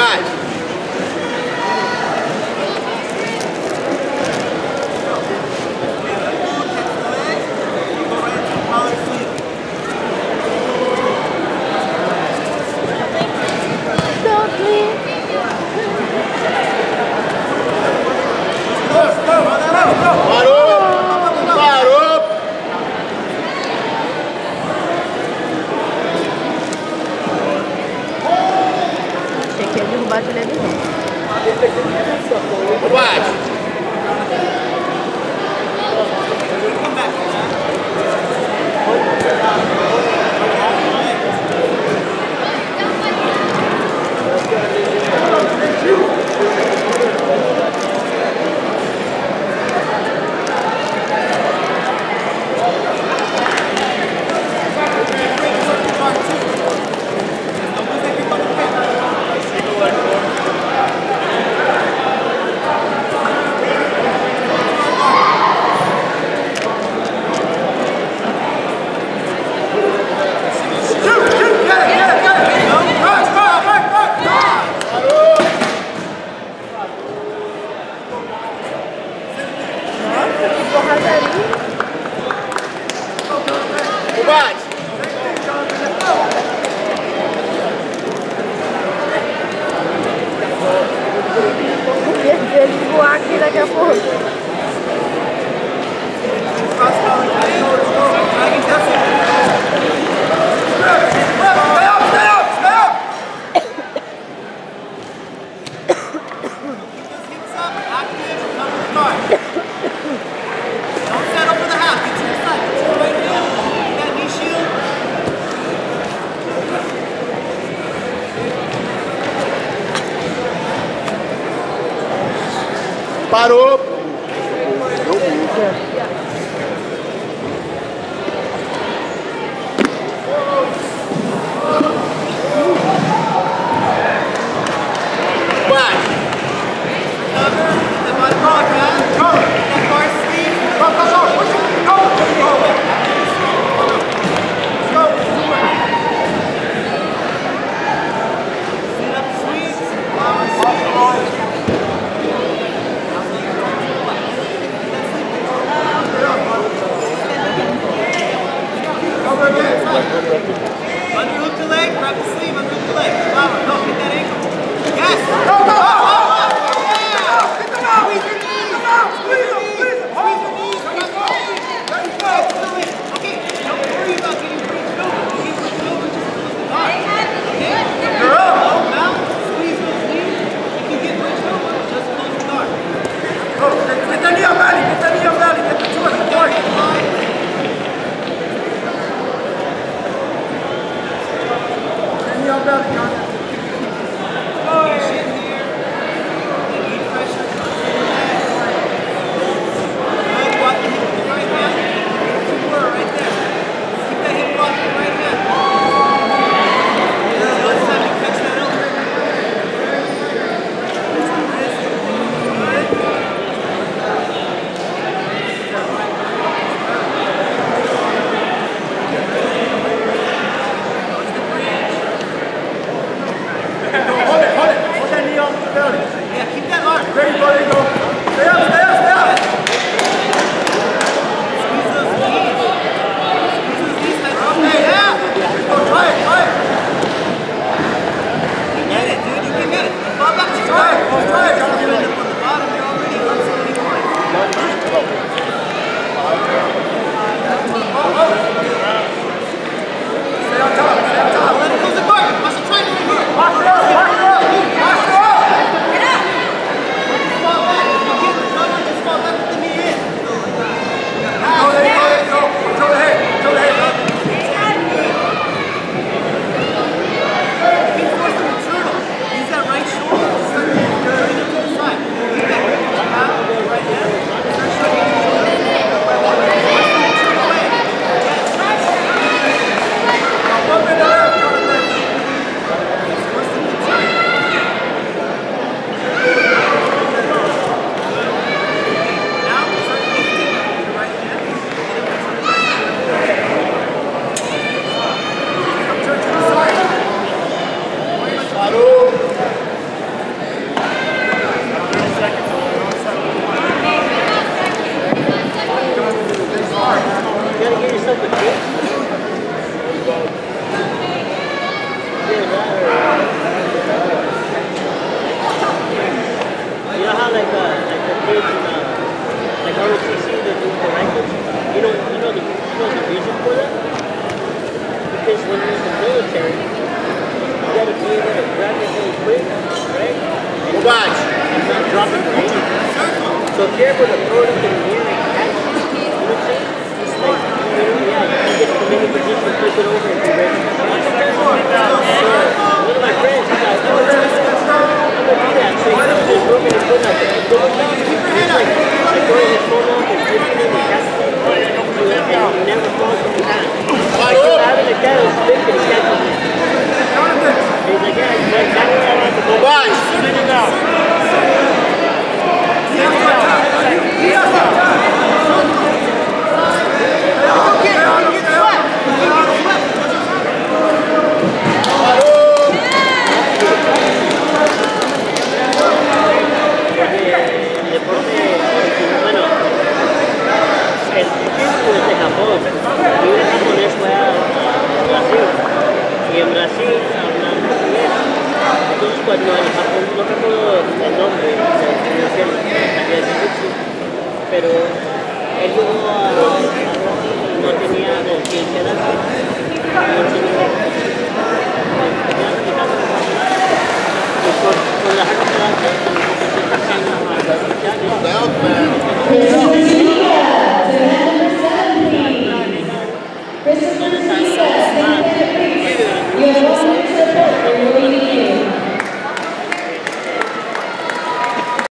Vai! Parou! Underhook the leg, grab the sleeve, underhook the leg. Flower, no, hit that ankle. Yes! Go, go! Hit them out! Squeeze them! Squeeze them! Hold them! There you go! Okay, don't worry about getting bridged over. Get bridged over just close the guard. Okay? You're up! Now, squeeze those knees. If you get bridged over, just close the guard. Go! Get that knee on belly! Get that knee on belly! Get the choice! Get the choice! Your belly, John. when you're in the military, you got to be able to grab your thing quick, right? And not drop it for anything. So if you're able to throw it up in the air and catch it, you know what I'm saying? It's like, yeah, you get from any position, flip it over and be ready. So one of my friends, he's like, oh, I'm going to do that. So he's just broken his foot like that. He's like throwing his phone off and flipping it and catching it. And he never falls from his hand. Like he's having a cat and flipping and catching it. He's like, yeah, that's what I like to go. Guys, sit it down. Cuando en Japón, no recuerdo el nombre, pero él no tenía con quién quedarse, no tenía